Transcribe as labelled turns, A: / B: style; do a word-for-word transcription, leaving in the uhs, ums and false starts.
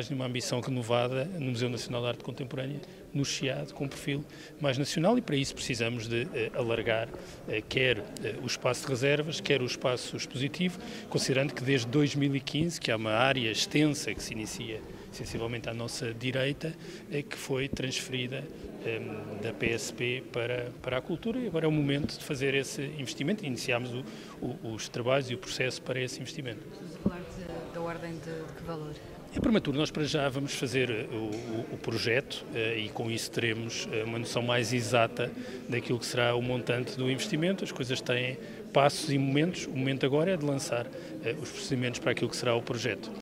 A: Uma ambição renovada no Museu Nacional de Arte Contemporânea, no Chiado, com um perfil mais nacional, e para isso precisamos de eh, alargar eh, quer eh, o espaço de reservas, quer o espaço expositivo, considerando que desde dois mil e quinze, que há uma área extensa que se inicia sensivelmente à nossa direita, eh, que foi transferida eh, da P S P para, para a cultura, e agora é o momento de fazer esse investimento. Iniciámos o, o, os trabalhos e o processo para esse investimento.
B: Estamos a falar de, da ordem de, de que valor?
A: É prematuro, nós para já vamos fazer o, o, o projeto uh, e com isso teremos uh, uma noção mais exata daquilo que será o montante do investimento. As coisas têm passos e momentos, o momento agora é de lançar uh, os procedimentos para aquilo que será o projeto.